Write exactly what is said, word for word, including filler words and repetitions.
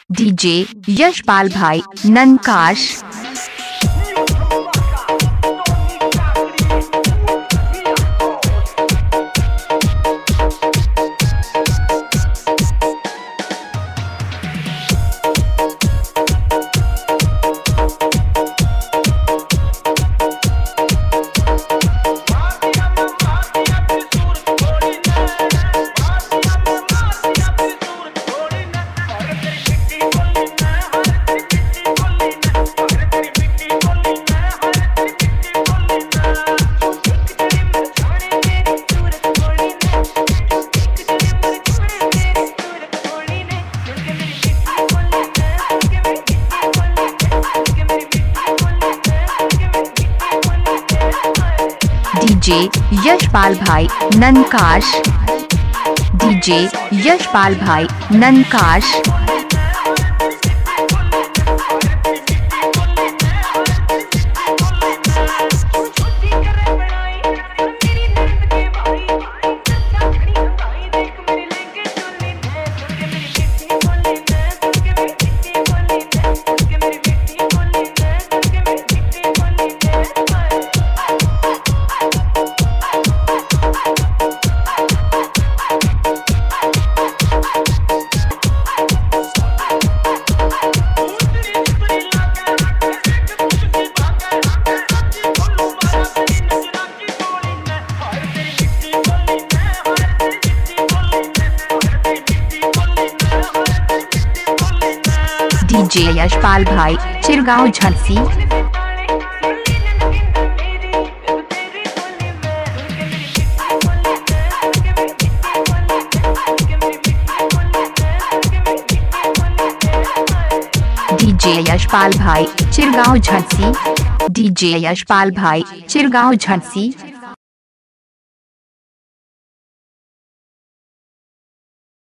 DJ Yashpal भाई ननकाश। DJ Yashpal भाई ननकाश। DJ Yashpal भाई ननकाश। डीजे यशपाल भाई चिरगांव झांसी। डीजे यशपाल भाई चिरगांव झांसी। डीजे यशपाल भाई चिरगांव झांसी।